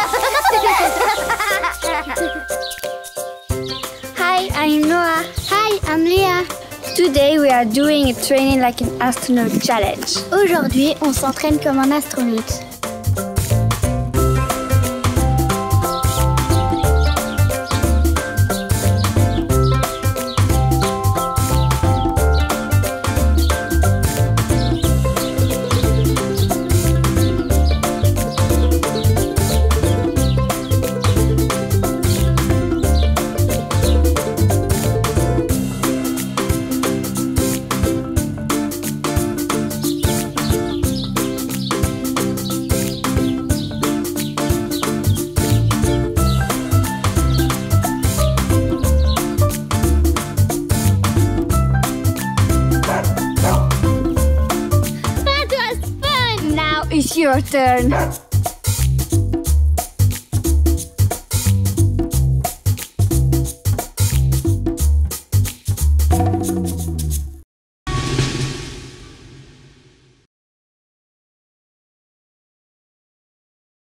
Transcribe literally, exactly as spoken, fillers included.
Hi, I'm Noah. Hi, I'm Léa. Today we are doing a Training Like an Astronaut challenge. Aujourd'hui, on s'entraîne comme un astronaute. It's your turn.